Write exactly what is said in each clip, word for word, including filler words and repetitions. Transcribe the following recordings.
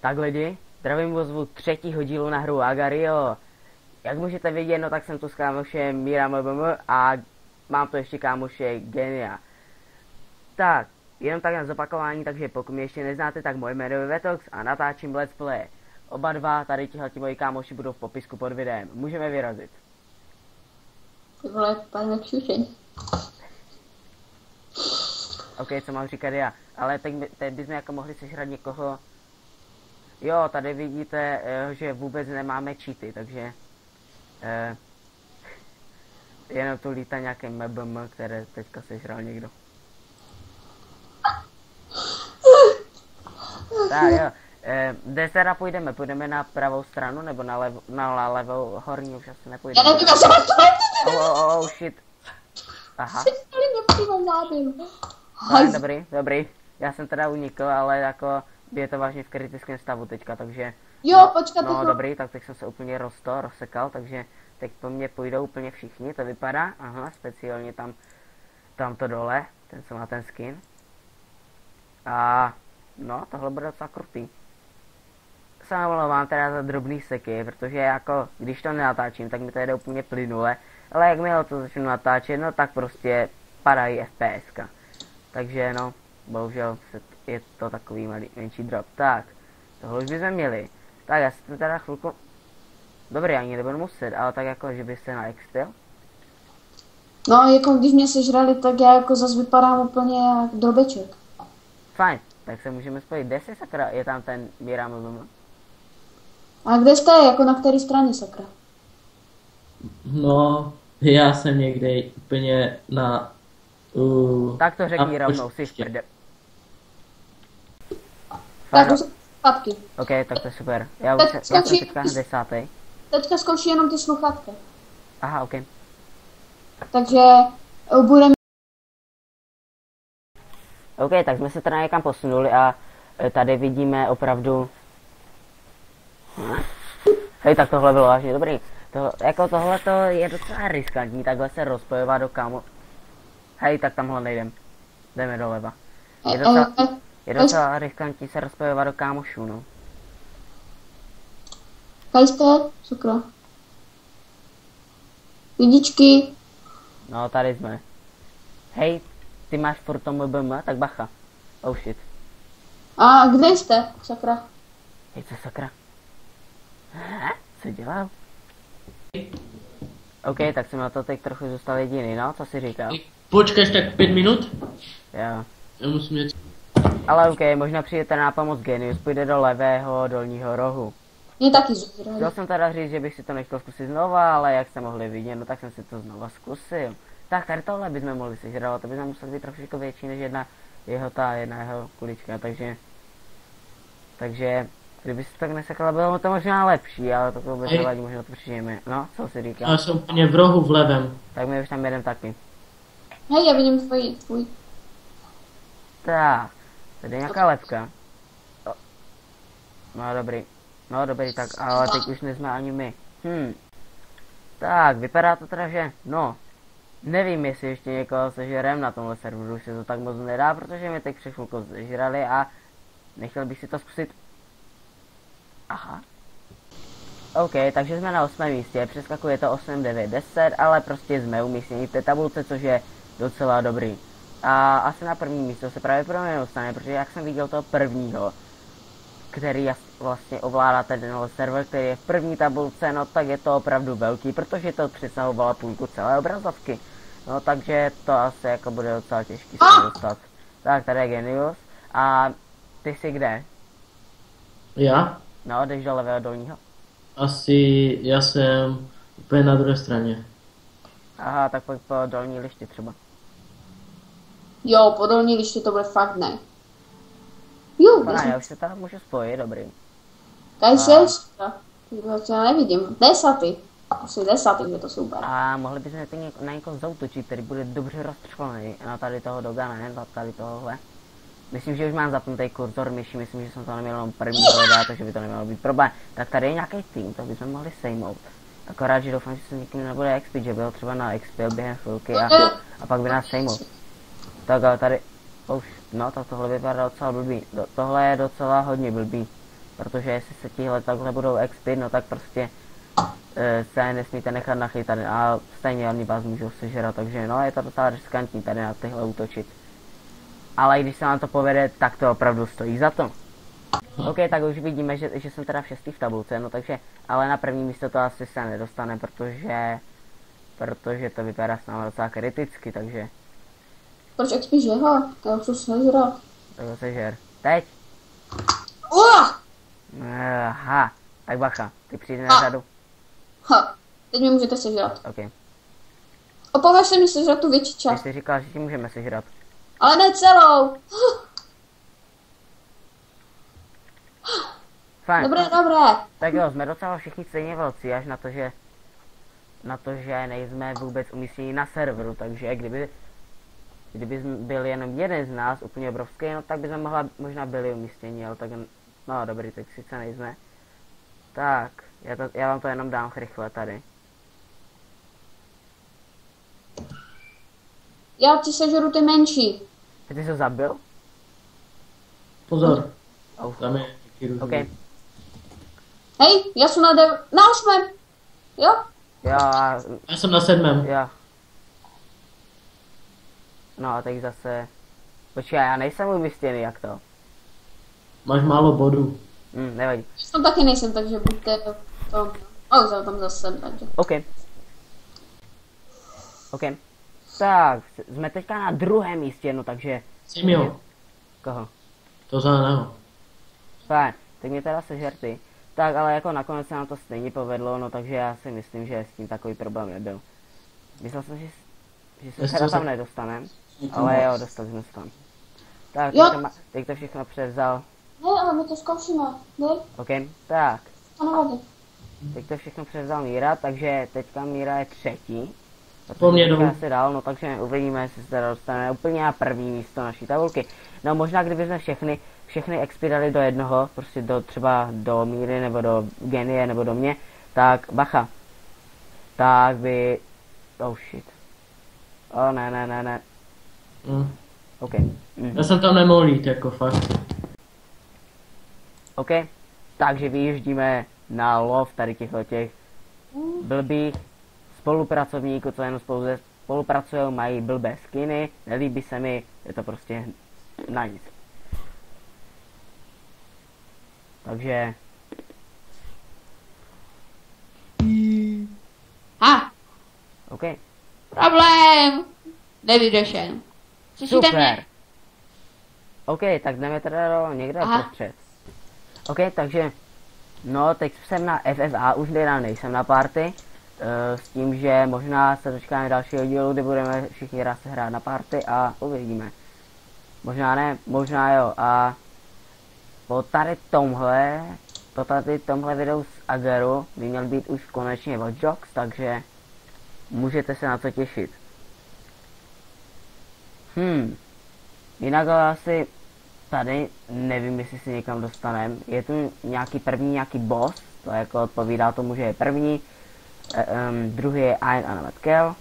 Tak lidi, zdravím vás u třetího dílu na hru Agario. Jak můžete vidět, no tak jsem tu s kámošem Míra M B M a mám tu ještě kámoše Genia. Tak, jenom tak na zopakování, takže pokud mě ještě neznáte, tak moje jméno je Vetox a natáčím let's play. Oba dva, tady tihleti moji kámoši budou v popisku pod videem. Můžeme vyrazit. Ty vole, pane kšušeň. OK, co mám říkat já, ale teď, teď bychom jako mohli sežrat někoho. Jo, tady vidíte, že vůbec nemáme cheaty, takže eh, jenom tu lítá nějaký M B M, které teďka sežral někdo. Tak jo, eh, kde teda půjdeme? Půjdeme na pravou stranu nebo na, levo, na levou horní, už asi nepůjdeme. Já nevím, já jsem vás to oh, oh, oh, shit. Aha. Tak, dobrý, dobrý. Já jsem teda unikl, ale jako je to vážně v kritickém stavu teďka, takže... Jo, no, počkat. No dobrý, tak teď jsem se úplně rosto, rozsekal, takže teď po mně půjdou úplně všichni, to vypadá. Aha, speciálně tam, tam to dole, ten co má ten skin. A no, tohle bude docela krutý. Se omlouvám teda za drobný seky, protože jako, když to nenatáčím, tak mi to jde úplně plynule. Ale jakmile to začnu natáčet, no tak prostě padají FPSka. Takže no, bohužel je to takový malý, menší drop. Tak, tohle už bychom měli. Tak já si to teda chvilku... Dobrý, ani nebudu muset, ale tak jako, že by se naexpil. No, jako když mě sežrali, tak já jako zase vypadám úplně jak drobeček. Fajn, tak se můžeme spojit. Kde se sakra, je tam ten Míra M B M? A kde jste, jako na které straně, sakra? No, já jsem někde úplně na... Uh, Tak to řekni rovnou, jsi v prde. Tak už zpátky. OK, tak to je super. Já, už, Teď já jsem skončí- teďka desátý. Teďka zkouší jenom ty sluchátka. Aha, OK. Takže uh, budeme... OK, tak jsme se teda někam posunuli a e, tady vidíme opravdu... Hej, tak tohle bylo vážně dobrý. To, jako tohle to je docela riskantní, takhle se rozpojovat do kámo... Hej, tak tamhle nejdem. Jdeme doleva. Je docela, je docela riskantní se rozpojovat do kámošů, no. Tady jste, sakra. Lidičky. No, tady jsme. Hej, ty máš furt to M B M, tak bacha. Oh shit. A kde jste, sakra? Hej, co sakra? Hä? Co dělal? OK, tak jsem na to teď trochu zůstal jediný, no, co si říkal? Počkej tak pět minut? Jo. Já musím něco... Ale OK, možná přijete na pomoc Genius, půjde do levého dolního rohu. Mě taky zůstali. Chtěl jsem teda říct, že bych si to nechtěl zkusit znova, ale jak jste mohli vidět, no tak jsem si to znova zkusil. Tak tady tohle bychom mohli sežrat, ale to bychom museli být trošku větší než jedna jeho ta, jedna jeho kulička, takže... Takže... Kdyby se tak nesekala, bylo to možná lepší, ale to vůbec nevadí, možná to přijeme. No, co si říká? Já jsem úplně v rohu v levém. Tak my už tam jedem taky. Hej, já vidím tvůj, tvůj. Tak, tady je nějaká lepka. O. No dobrý, no dobrý, tak ale teď už nejsme ani my. Hm. Tak, vypadá to teda, že, no, nevím, jestli ještě někoho sežerem na tomhle serveru, už se to tak moc nedá, protože mi teď před chvilkou sežrali a nechtěl bych si to zkusit. Aha. OK, takže jsme na osmém místě, přeskakuje to osm, devět, deset, ale prostě jsme umístěni v té tabulce, což je docela dobrý. A asi na první místo se právě pro mě dostane, protože jak jsem viděl toho prvního, který vlastně ovládá tenhle server, který je v první tabulce, no tak je to opravdu velký, protože to přesahovalo půlku celé obrazovky. No takže to asi jako bude docela těžký se dostat. Tak, tady je Genius. A ty jsi kde? Já? No, jdeš do levého dolního. Asi já jsem úplně na druhé straně. Aha, tak pojď po dolní lišti třeba. Jo, po dolní liště to bude fakt ne. Jo, Pana, já já už se tam můžu spojit, dobrý. tady jsi, já nevidím, desátý. Asi desátý, je to super. A mohli bychom ty něk- na někoho zautočit, který bude dobře rozstřelený. Na tady toho Dogana, ne? Na tady tohohle. Myslím, že už mám zapnutý kurzor myši, myslím, že jsem to neměl jenom první videa, takže by to nemělo být problém. Tak tady je nějaký tým, to bychom mohli sejmout. Akorát, že doufám, že se nikým nebude expit, že byl třeba na expil během chvilky a, a pak by nás sejmout. Tak ale tady, už, no tak tohle vypadá docela blbý, Do, tohle je docela hodně blbý. Protože jestli se tihle takhle budou expit, no tak prostě e, se nesmíte nechat nachytat a stejně oni vás můžou sežrat, takže no je to docela riskantní tady na tyhle útočit. Ale když se nám to povede, tak to opravdu stojí za to. OK, tak už vidíme, že, že jsem teda v šestý v tabulce, no takže, ale na první místo to asi se nedostane, protože, protože to vypadá s námi docela kriticky, takže. Proč expíš jeho? Já už se sežrat. Tak ho sežer. Teď? Uh! Aha, tak bacha, ty přijde na řadu. Ha, teď mi můžete sežrat. OK. Opovaž se mi sežrat tu větší Ty část. jsi říkal, že ti můžeme sežrat. Ale ne celou. Fajn. Dobré, dobré. Tak jo, jsme docela všichni stejně velcí, až na to, že na to, že nejsme vůbec umístěni na serveru, takže kdyby kdyby byl jenom jeden z nás úplně obrovský, no tak bychom mohla, možná byli umístěni, ale tak no dobrý, tak sice nejsme. Tak, já, to, já vám to jenom dám rychle tady. Já ti sežeru ty menší. Ty jsi ho zabil? Pozor, Oh. tam je nějaký různý. OK. Hej, já jsem na dev... Na osmém. Jo? Jo, a, Já jsem na sedmém. jo. No a teď zase. Počkej, já nejsem umístěný, jak to? Máš málo bodů. Hm, nevadí. Já tam taky nejsem, takže buďte to... O, jsem tam zase, takže. OK. OK. Tak, jsme teďka na druhém místě, no takže. Simio, Koho? to zeleného. Fajn, tak mě teda sežer ty. Tak, ale jako nakonec se nám to stejně povedlo, no takže já si myslím, že s tím takový problém nebyl. Myslel jsem, že, že se Jestli teda se- tam nedostaneme, ale jo, dostali jsme se tam. Tak, Jo. teď to, ma- teď to všechno převzal. Ne, ale my to zkoušíme. Dej, OK, tak, to nevadí. teď to všechno převzal Míra, takže teďka Míra je třetí. Po mně Teďka dolů. asi dál, no takže uvidíme, jestli se teda dostane úplně na první místo naší tabulky. No možná kdybychom všechny, všechny expy dali do jednoho, prostě do třeba do Míry, nebo do Genie, nebo do mě, tak bacha. Tak by... Oh shit. Oh ne, ne, ne, ne. Hm. OK. Mm. Já jsem tam nemohl jít, jako fakt. OK. Takže vyjíždíme na lov tady těchto těch blbých spolupracovníků, co jenom spolu spolupracují, mají blbé skiny, nelíbí se mi, je to prostě na nic. Takže, Ha, OK, problém. Nevyřešen. Slyšíte super. mě? OK, tak jdeme teda do někde Aha. prostřed. OK, takže, no teď jsem na F F A, už teda nejsem na party, uh, s tím, že možná se dočkáme dalšího dílu, kdy budeme všichni raz hrát na party a uvidíme. Možná ne, možná jo. A po tady tomhle, po tady tomhle videu z Ageru by měl být už konečně Watch Dogs, takže můžete se na to těšit. Hmm. Jinak ale asi tady nevím, jestli si někam dostanem. Je tu nějaký první, nějaký boss, to jako odpovídá tomu, že je první. E, um, druhý je Iron Animate Kill.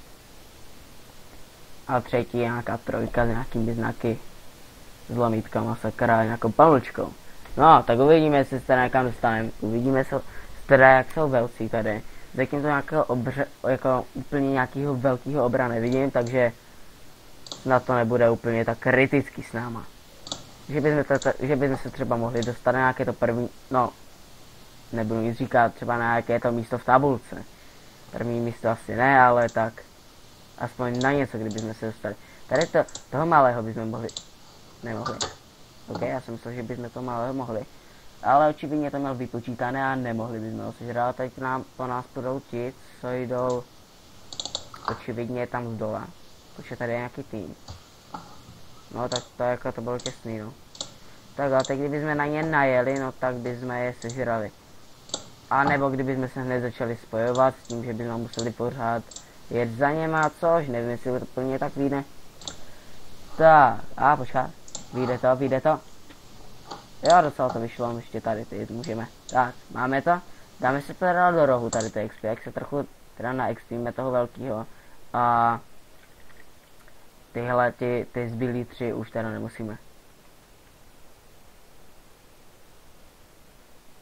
A třetí je nějaká trojka s nějakými znaky. S lomítkama, sakra, nějakou palučkou. No, tak uvidíme, jestli se teda někam dostaneme. Uvidíme se teda, jak jsou velcí tady. Zatím to nějakého obře, jako úplně nějakého velkého obra nevidím, takže na to nebude úplně tak kritický s náma. Že bychom, to, že bychom se třeba mohli dostat na nějaké to první, no, nebudu nic říkat, třeba na nějaké to místo v tabulce. První místo asi ne, ale tak aspoň na něco, kdybychom se dostali. Tady to, toho malého bychom mohli, nemohli. OK, já jsem myslel, že bychom to malého mohli. Ale očividně to měl vypočítané a nemohli bychom ho sežrat. Teď nám, po nás budou ti, co jdou očividně tam z dola. Protože tady je nějaký tým. No tak to jako to bylo těsný, no. Tak a teď kdybychom na ně najeli, no tak bychom je sežrali. A nebo kdybychom se hned začali spojovat s tím, že bychom museli pořád jet za něma, což nevím, jestli to plně tak vyjde. Tak, a počkat, vyjde to, vyjde to. Jo, docela to vyšlo, ještě tady ty můžeme. Tak, máme to. Dáme si to teda do rohu tady ty X P, jak se trochu teda na extreme toho velkého. A tyhle, ty, ty zbylí tři už teda nemusíme.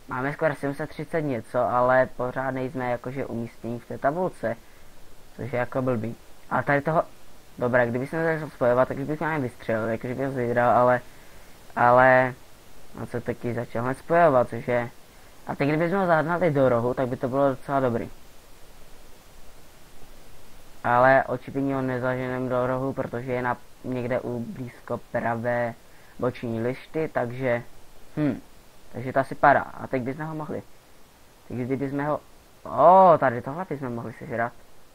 máme skoro sedm set třicet něco, ale pořád nejsme jakože umístění v té tabulce. Což je jako blbý. A tady toho... Dobré, kdyby se začal spojovat, tak bych mě vystřelil, jakože bych ho vydral, ale... Ale... On se taky začal hned spojovat, což je... A teď kdybychom ho zahnali do rohu, tak by to bylo docela dobrý. Ale očividně ho nezaženeme do rohu, protože je na někde u blízko pravé boční lišty, takže... Hm. Takže to asi padá. A teď bychom ho mohli. Takže kdybychom ho... O, tady tohle bychom mohli sežrat.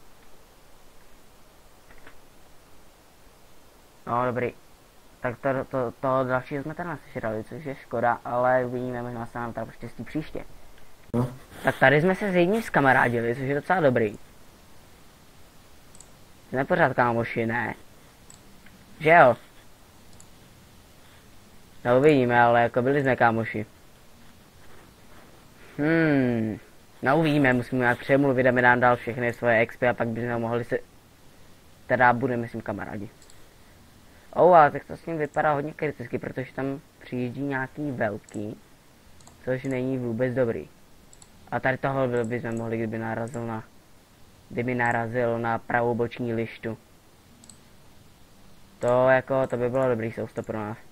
No, dobrý. Tak to, to, to dalšího jsme teda sežrali, což je škoda, ale uvidíme, možná se nám teda poštěstí příště. No. Tak tady jsme se s jedním zkamarádili, což je docela dobrý. Jsme pořád kámoši, ne? Že jo? No uvidíme, ale jako byli jsme kámoši. Hmm. No uvidíme, musíme nějak přemluvit, a mi nám dal všechny svoje expy a pak bychom mohli se... Teda budeme s ním kamarádi. Oh, ale tak to s ním vypadá hodně kriticky, protože tam přijíždí nějaký velký, což není vůbec dobrý. A tady toho bychom mohli, kdyby narazil na... Kdyby narazil na pravou boční lištu. To jako, to by bylo dobrý sousto pro nás.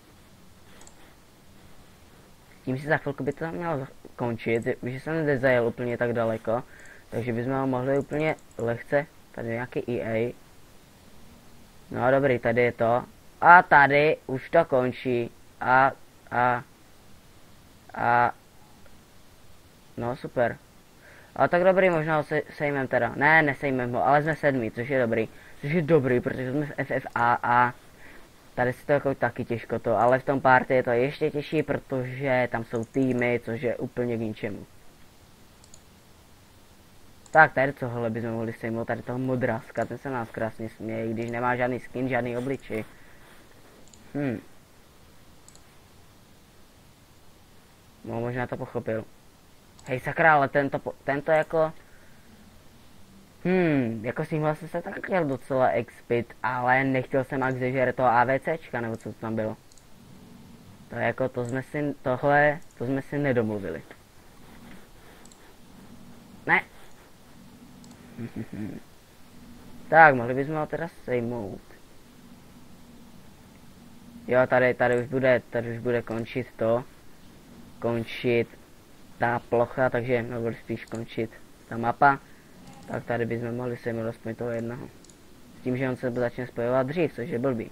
Tím si za chvilku by to mělo končit, že jsem nezajel úplně tak daleko, takže bychom ho mohli úplně lehce, tady nějaký E A. No dobrý, tady je to. A tady už to končí. A, a, a, no super. A tak dobrý, možná ho se, sejmem teda. Ne, nesejmem ho, ale jsme sedmý, což je dobrý. Což je dobrý, protože jsme v F F A a tady si to jako taky těžko to, ale v tom party je to ještě těžší, protože tam jsou týmy, což je úplně k ničemu. Tak, tady tohle bychom mohli sejmout, tady toho modráska, ten se nás krásně směje, když nemá žádný skin, žádný obličej. Hm. No, možná to pochopil. Hej sakra, ale tento, tento jako... Hmm, jako s tímhle jsem se tak chtěl docela expit, ale nechtěl jsem jak zežere toho AVCčka, nebo co to tam bylo. To jako, to jsme si, tohle, to jsme si nedomluvili. Ne. Tak, mohli bychom ho teda sejmout. Jo, tady, tady už bude, tady už bude končit to. Končit ta plocha, takže nebo spíš končit ta mapa. Tak tady bychom mohli sejmout aspoň toho jednoho. S tím, že on se začne spojovat dřív, což je blbý.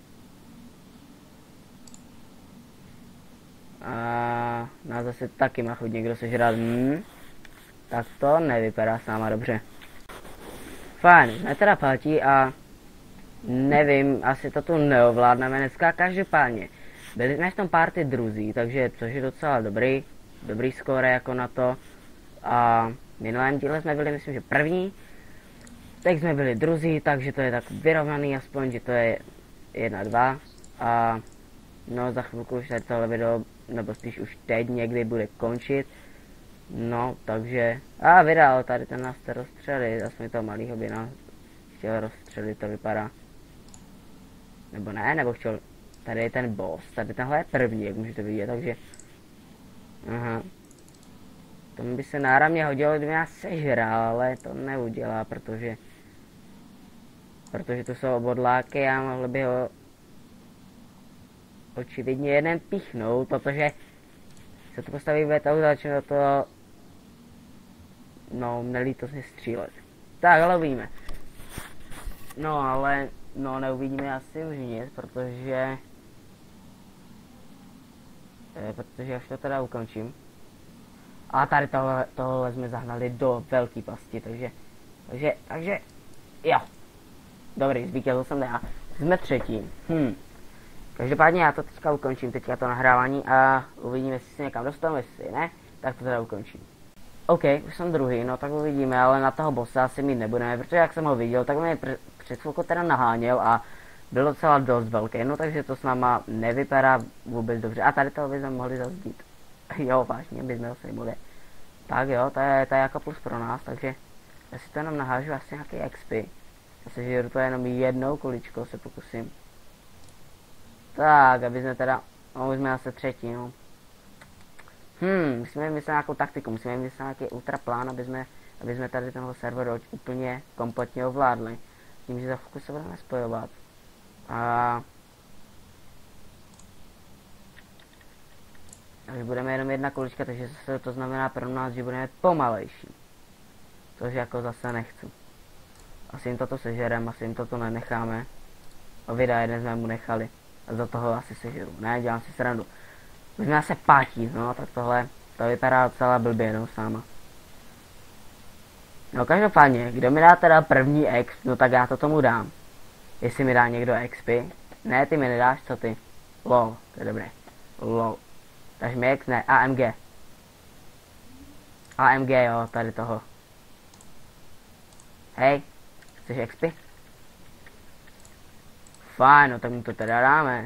A nás zase taky má chuť někdo sežrat. Hmm. Tak to nevypadá sama dobře. Fajn, jsme teda platí a nevím, asi to tu neovládneme dneska, každopádně. Byli jsme v tom party druzí, takže což je docela dobrý, dobrý skóre jako na to. A v minulém díle jsme byli, myslím, že první. Teď jsme byli druzí, takže to je tak vyrovnaný aspoň, že to je jedna dva. A no za chvilku už tady tohle video, nebo spíš už teď někdy bude končit. No, takže... A vydal, tady ten nás chce rozstřelit, aspoň toho malýho by nás chtěl rozstřelit, to vypadá. Nebo ne, nebo chtěl... Tady je ten boss, tady tenhle je první, jak můžete vidět, takže... Aha. Tomu by se náramně hodilo, kdyby nás sežral, ale to neudělá, protože... Protože tu jsou obodláky a mohli by ho... Očividně jeden píchnout, protože... Se to postaví ve toho, začne do toho... No, nelítostně střílet. Tak, ale uvidíme. No, ale... No, neuvidíme asi už nic, protože... Eh, protože až to teda ukončím. A tady tohle, tohle jsme zahnali do velký pasti, takže... Takže, takže... Jo. Dobrý, zvítězil jsem já. Jsme třetí. Hm. Každopádně já to teďka ukončím, teďka to nahrávání a uvidíme, jestli se někam dostanu, jestli ne, tak to teda ukončím. OK, už jsem druhý, no tak uvidíme, ale na toho bossa asi mít nebudeme, protože jak jsem ho viděl, tak mě před chvilkou teda naháněl a byl docela dost velký, no takže to s náma nevypadá vůbec dobře. A tady toho bychom mohli zazdít. Jo, vážně, bychom ho sejmuli. Tak jo, to je, to je jako plus pro nás, takže já si to jenom nahážu asi nějaký X P. Já se žiju to jenom jednou kuličkou, se pokusím. Tak, aby jsme teda, no už jsme asi třetí, no. Hmm, musíme vymyslet nějakou taktiku, musíme vymyslet nějaký ultra plán, aby jsme, aby jsme tady tenhle server úplně kompletně ovládli. Tím, že za chvilku se budeme spojovat. A... Takže budeme jenom jedna kulička, takže zase to znamená pro nás, že budeme pomalejší. Což jako zase nechci. Asi jim toto sežerem, asi jim toto nenecháme. O videa jeden jsme mu nechali. A za toho asi sežeru. Ne, dělám si srandu. Už mě se pátí, no, tak tohle, to vypadá docela blbě, no, sama. No, každopádně, kdo mi dá teda první exp, no tak já to tomu dám. Jestli mi dá někdo expy. Ne, ty mi nedáš, co ty? Lol, to je dobré. Lol. Takže mi ex, ne, A M G. A M G, jo, tady toho. Hej, chceš expy? Fajn, no tak mu to teda dáme.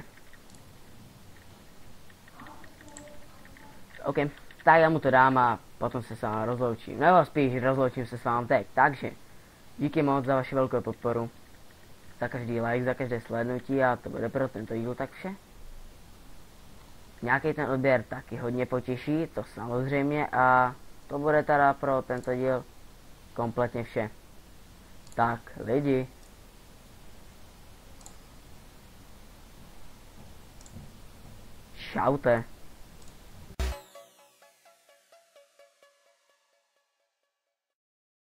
OK, tak já mu to dám a potom se s vámi rozloučím. Nebo spíš rozloučím se s vámi teď. Takže, díky moc za vaši velkou podporu. Za každý like, za každé slednutí a to bude pro tento díl tak vše. Nějaký ten odběr taky hodně potěší, to samozřejmě, a to bude teda pro tento díl kompletně vše. Tak, lidi. Čaute.